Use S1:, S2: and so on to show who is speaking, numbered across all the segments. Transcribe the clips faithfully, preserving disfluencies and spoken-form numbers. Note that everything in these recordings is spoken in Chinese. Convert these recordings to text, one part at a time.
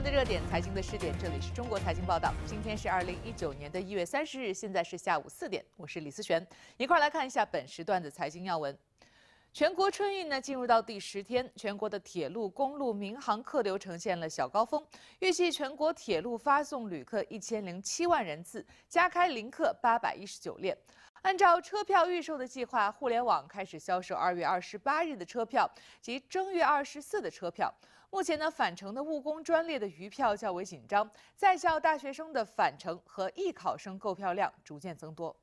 S1: 闻的热点，财经的试点，这里是中国财经报道。今天是二零一九年的一月三十日，现在是下午四点，我是李思璇，一块来看一下本时段的财经要闻。全国春运呢进入到第十天，全国的铁路、公路、民航客流呈现了小高峰，预计全国铁路发送旅客一千零七万人次，加开临客八百一十九列。按照车票预售的计划，互联网开始销售二月二十八日的车票及正月二十四的车票。目前呢，返程的务工专列的余票较为紧张，在校大学生的返程和艺考生购票量逐渐增多。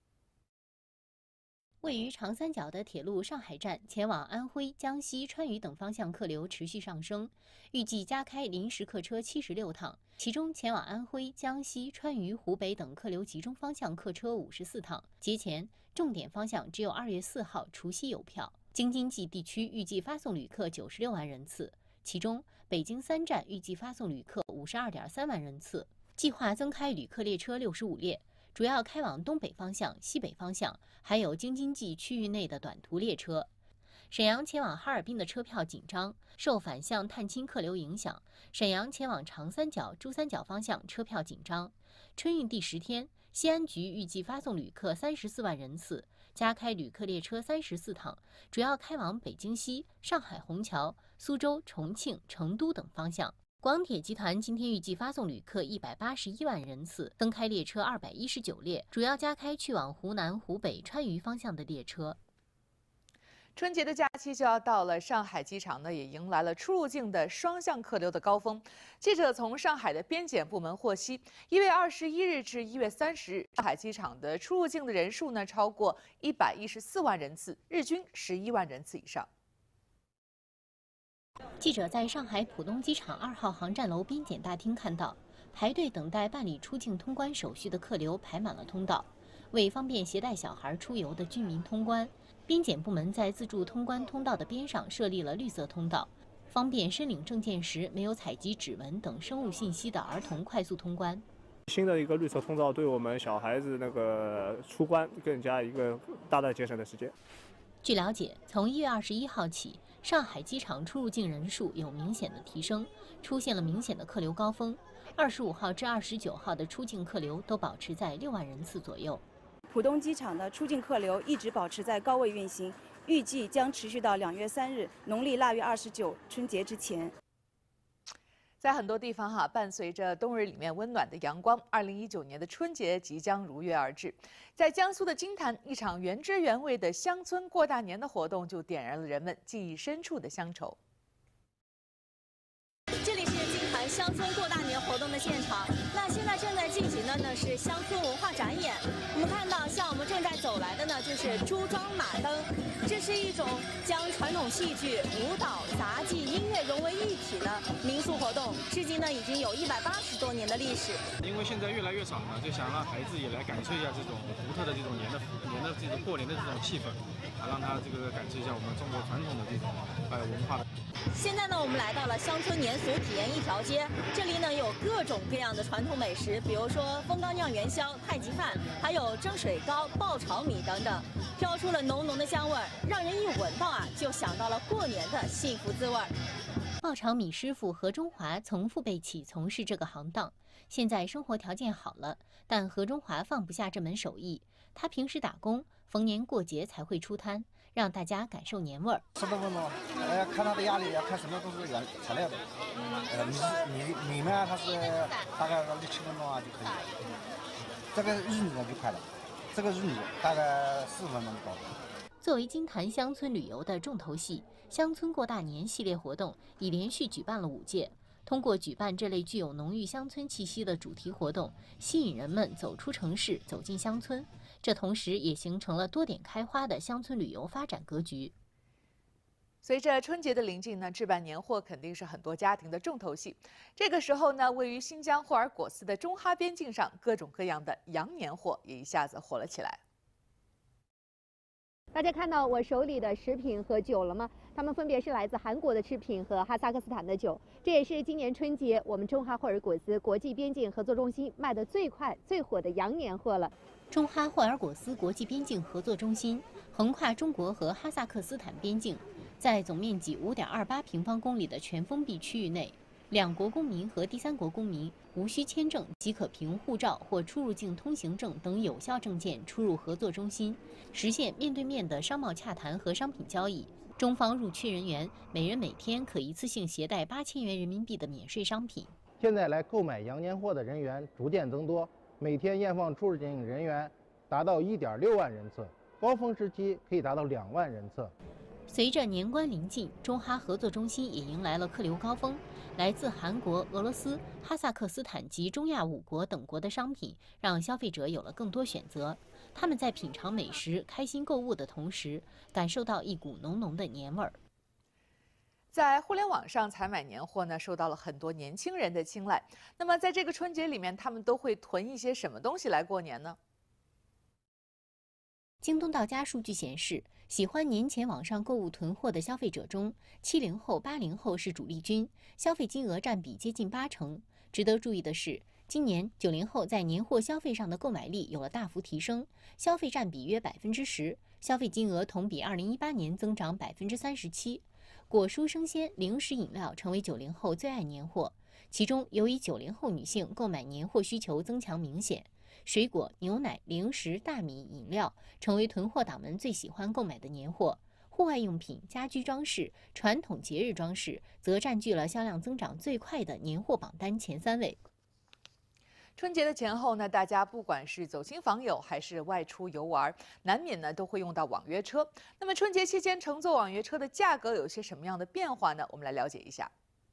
S2: 位于长三角的铁路上海站前往安徽、江西、川渝等方向客流持续上升，预计加开临时客车七十六趟，其中前往安徽、江西、川渝、湖北等客流集中方向客车五十四趟。节前，重点方向只有二月四号除夕有票。京津冀地区预计发送旅客九十六万人次，其中北京三站预计发送旅客五十二点三万人次，计划增开旅客列车六十五列。主要开往东北方向、西北方向，还有京津冀区域内的短途列车。沈阳前往哈尔滨的车票紧张，受反向探亲客流影响，沈阳前往长三角、珠三角方向车票紧张。春运第十天，西安局预计发送旅客三十四万人次，加开旅客列车三十四趟，主要开往北京西、上海虹桥、苏州、重庆、成都等方向。广铁集团今天预计发送旅客一百八十一万人次，增开列车二百一十九列，主要加开去往湖南、湖北、川渝方向的列车。
S1: 春节的假期就要到了，上海机场呢也迎来了出入境的双向客流的高峰。记者从上海的边检部门获悉，一月二十一日至一月三十日，上海机场的出入境的人数呢超过一百一十四万人次，日均十一万人次以上。
S2: 记者在上海浦东机场二号航站楼边检大厅看到，排队等待办理出境通关手续的客流排满了通道。为方便携带小孩出游的居民通关，边检部门在自助通关通道的边上设立了绿色通道，方便申领证件时没有采集指纹等生物信息的儿童快速通关。
S3: 新的一个绿色通道对我们小孩子那个出关更加一个大大节省的时间。
S2: 据了解，从一月二十一号起，上海机场出入境人数有明显的提升，出现了明显的客流高峰。二十五号至二十九号的出境客流都保持在六万人次左右。
S4: 浦东机场的出境客流一直保持在高位运行，预计将持续到两月三日农历腊月二十九春节之前。
S1: 在很多地方哈，伴随着冬日里面温暖的阳光，二零一九年的春节即将如约而至。在江苏的金坛，一场原汁原味的乡村过大年的活动就点燃了人们记忆深处的乡愁。
S5: 这里是金坛乡村过大年活动的现场，那现在正在进行的呢是乡村文化展演。我们看到，像我们正在走来的呢就是朱庄马灯，这是一种将传统戏剧、舞蹈、杂技、音乐融为一体的民俗活动，至今呢已经有一百八十多年的历史。
S6: 因为现在越来越少了，就想让孩子也来感受一下这种独特的这种年的年的这种过年的这种气氛，啊，让他这个感受一下我们中国传统的这种呃文化。
S5: 现在呢，我们来到了乡村年俗体验一条街，这里呢有各种各样的传统美食，比如说风干酿元宵、太极饭，还有蒸水糕、爆炒米等等，飘出了浓浓的香味儿，让人一闻到啊就想到了过年的幸福滋味儿。
S2: 爆炒米师傅何中华从父辈起从事这个行当，现在生活条件好了，但何中华放不下这门手艺。他平时打工，逢年过节才会出摊，让大家感受年味儿。
S7: 吃的不嘛，呃，看他的压力，要看什么都是原材料的。呃，米米米呢，它是大概六七分钟啊就可以了。这个玉米呢就快了，这个玉米大概四分钟就到了。
S2: 作为金坛乡村旅游的重头戏，乡村过大年系列活动已连续举办了五届。通过举办这类具有浓郁乡村气息的主题活动，吸引人们走出城市，走进乡村。这同时也形成了多点开花的乡村旅游发展格局。
S1: 随着春节的临近呢，置办年货肯定是很多家庭的重头戏。这个时候呢，位于新疆霍尔果斯的中哈边境上，各种各样的洋年货也一下子火了起来。
S8: 大家看到我手里的食品和酒了吗？它们分别是来自韩国的制品和哈萨克斯坦的酒。这也是今年春节我们中哈霍尔果斯国际边境合作中心卖得最快、最火的洋年货了。
S2: 中哈霍尔果斯国际边境合作中心横跨中国和哈萨克斯坦边境，在总面积五点二八平方公里的全封闭区域内， 两国公民和第三国公民无需签证即可凭护照或出入境通行证等有效证件出入合作中心，实现面对面的商贸洽谈和商品交易。中方入区人员每人每天可一次性携带八千元人民币的免税商品。
S9: 现在来购买洋年货的人员逐渐增多，每天验放出入境人员达到一点六万人次，高峰时期可以达到两万人次。
S2: 随着年关临近，中哈合作中心也迎来了客流高峰。来自韩国、俄罗斯、哈萨克斯坦及中亚五国等国的商品，让消费者有了更多选择。他们在品尝美食、开心购物的同时，感受到一股浓浓的年味儿。
S1: 在互联网上采买年货呢，受到了很多年轻人的青睐。那么在这个春节里面，他们都会囤一些什么东西来过年呢？
S2: 京东到家数据显示，喜欢年前网上购物囤货的消费者中，七零后、八零后是主力军，消费金额占比接近八成。值得注意的是，今年九零后在年货消费上的购买力有了大幅提升，消费占比约百分之十，消费金额同比二零一八年增长百分之三十七。果蔬生鲜、零食饮料成为九零后最爱年货，其中尤以九零后女性购买年货需求增强明显。水果、牛奶、零食、大米、饮料成为囤货党们最喜欢购买的年货。户外用品、家居装饰、传统节日装饰则占据了销量增长最快的年货榜单前三位。
S1: 春节的前后呢，大家不管是走亲访友还是外出游玩，难免呢都会用到网约车。那么春节期间乘坐网约车的价格有些什么样的变化呢？我们来了解一下。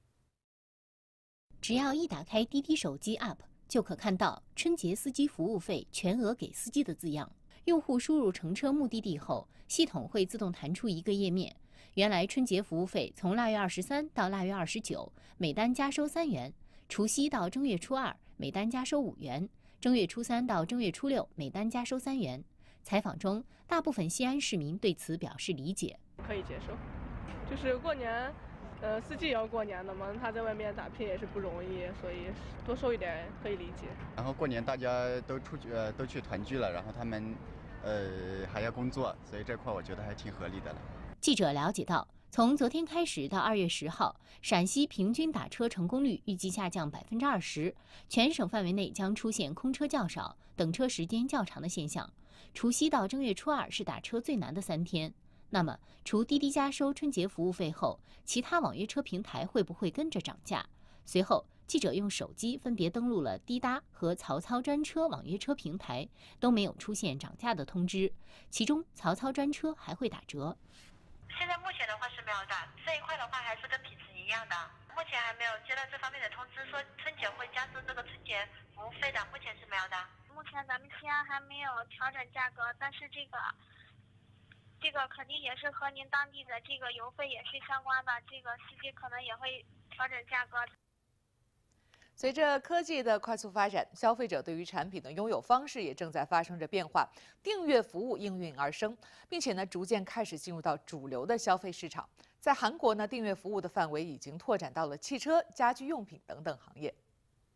S2: 只要一打开滴滴手机 App，就可看到春节司机服务费全额给司机的字样。用户输入乘车目的地后，系统会自动弹出一个页面。原来春节服务费从腊月二十三到腊月二十九，每单加收三元；除夕到正月初二，每单加收五元；正月初三到正月初六，每单加收三元。采访中，大部分西安市民对此表示理解，
S10: 可以接受。就是过年。呃，司机也要过年的嘛，他在外面打拼也是不容易，所以多收一点可以理解。
S11: 然后过年大家都出去，呃，都去团聚了，然后他们，呃，还要工作，所以这块我觉得还挺合理的了。
S2: 记者了解到，从昨天开始到二月十号，陕西平均打车成功率预计下降百分之二十，全省范围内将出现空车较少、等车时间较长的现象。除夕到正月初二是打车最难的三天。那么，除滴滴加收春节服务费后，其他网约车平台会不会跟着涨价？随后，记者用手机分别登录了滴答和曹操专车网约车平台，都没有出现涨价的通知。其中，曹操专车还会打折。
S12: 现在目前的话是没有的，这一块的话还是跟平时一样的。目前还没有接到这方面的通知，说春节会加收这个春节服务费的，目前是没有的。
S13: 目前咱们西安还没有调整价格，但是这个。这个肯定也是和您当地的这个油费也是相关的，这个司机可能也会调整价格。
S1: 随着科技的快速发展，消费者对于产品的拥有方式也正在发生着变化，订阅服务应运而生，并且呢，逐渐开始进入到主流的消费市场。在韩国呢，订阅服务的范围已经拓展到了汽车、家居用品等等行业。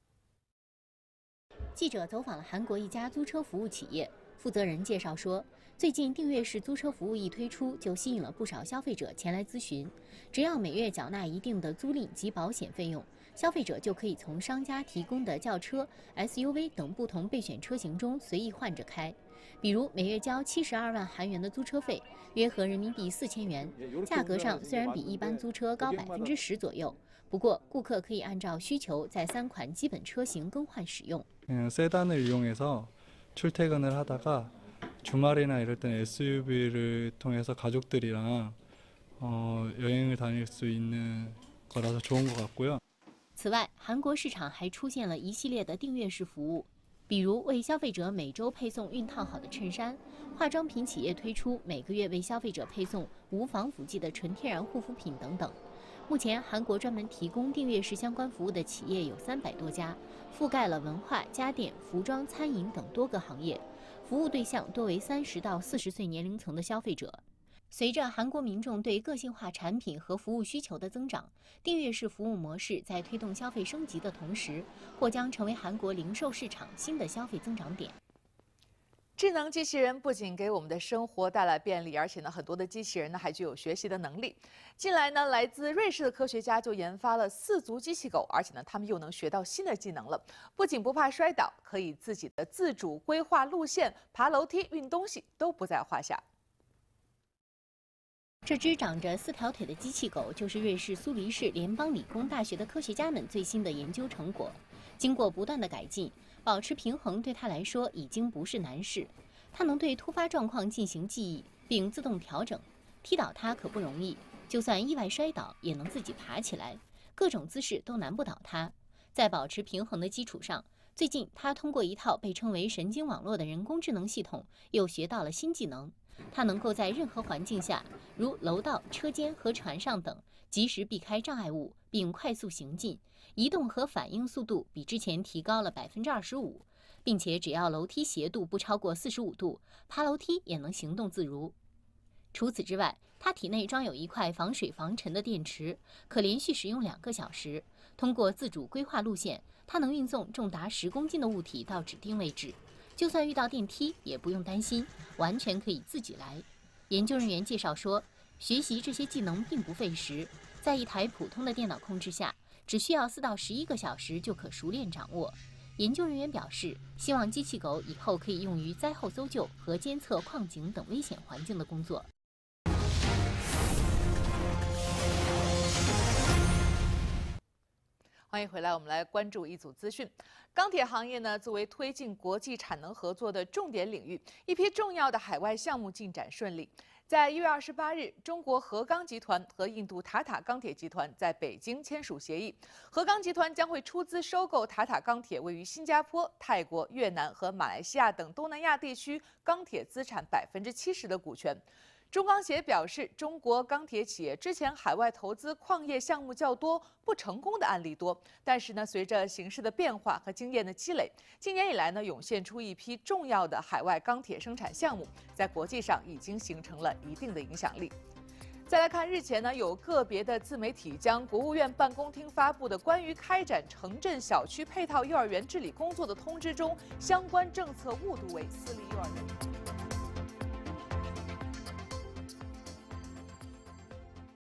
S2: 记者走访了韩国一家租车服务企业，负责人介绍说，最近订阅式租车服务一推出，就吸引了不少消费者前来咨询。只要每月缴纳一定的租赁及保险费用，消费者就可以从商家提供的轿车、S U V 等不同备选车型中随意换着开。比如每月交七十二万韩元的租车费，约合人民币四千元，价格上虽然比一般租车高百分之十左右，不过顾客可以按照需求在三款基本车型更换使用。
S14: 嗯세단을이용해서출퇴근을하다가 주말이나 이럴 때는 에스유브이를 통해서 가족들이랑 어, 여행을 다닐 수 있는 거라서 좋은 것 같고요.
S2: 此外，韩国市场还出现了一系列的订阅式服务，比如为消费者每周配送熨烫好的衬衫，化妆品企业推出每个月为消费者配送无防腐剂的纯天然护肤品等等。目前，韩国专门提供订阅式相关服务的企业有三百多家，覆盖了文化、家电、服装、餐饮等多个行业。服务对象多为三十到四十岁年龄层的消费者。随着韩国民众对个性化产品和服务需求的增长，订阅式服务模式在推动消费升级的同时，或将成为韩国零售市场新的消费增长点。
S1: 智能机器人不仅给我们的生活带来便利，而且呢，很多的机器人呢还具有学习的能力。近来呢，来自瑞士的科学家就研发了四足机器狗，而且呢，他们又能学到新的技能了，不仅不怕摔倒，可以自己的自主规划路线，爬楼梯、运东西都不在话下。
S2: 这只长着四条腿的机器狗，就是瑞士苏黎世联邦理工大学的科学家们最新的研究成果。经过不断的改进，保持平衡对它来说已经不是难事。它能对突发状况进行记忆，并自动调整。踢倒它可不容易，就算意外摔倒，也能自己爬起来，各种姿势都难不倒它。在保持平衡的基础上，最近它通过一套被称为神经网络的人工智能系统，又学到了新技能。它能够在任何环境下，如楼道、车间和船上等，及时避开障碍物，并快速行进。移动和反应速度比之前提高了百分之二十五，并且只要楼梯斜度不超过四十五度，爬楼梯也能行动自如。除此之外，它体内装有一块防水防尘的电池，可连续使用两个小时。通过自主规划路线，它能运送重达十公斤的物体到指定位置。就算遇到电梯，也不用担心，完全可以自己来。研究人员介绍说，学习这些技能并不费时，在一台普通的电脑控制下，只需要四到十一个小时就可熟练掌握。研究人员表示，希望机器狗以后可以用于灾后搜救和监测矿井等危险环境的工作。
S1: 欢迎回来，我们来关注一组资讯。钢铁行业呢，作为推进国际产能合作的重点领域，一批重要的海外项目进展顺利。在一月二十八日，中国合钢集团和印度塔塔钢铁集团在北京签署协议，合钢集团将会出资收购塔塔钢铁位于新加坡、泰国、越南和马来西亚等东南亚地区钢铁资产百分之七十的股权。中钢协表示，中国钢铁企业之前海外投资矿业项目较多，不成功的案例多。但是呢，随着形势的变化和经验的积累，今年以来呢，涌现出一批重要的海外钢铁生产项目，在国际上已经形成了一定的影响力。再来看，日前呢，有个别的自媒体将国务院办公厅发布的关于开展城镇小区配套幼儿园治理工作的通知中相关政策误读为私立幼儿园。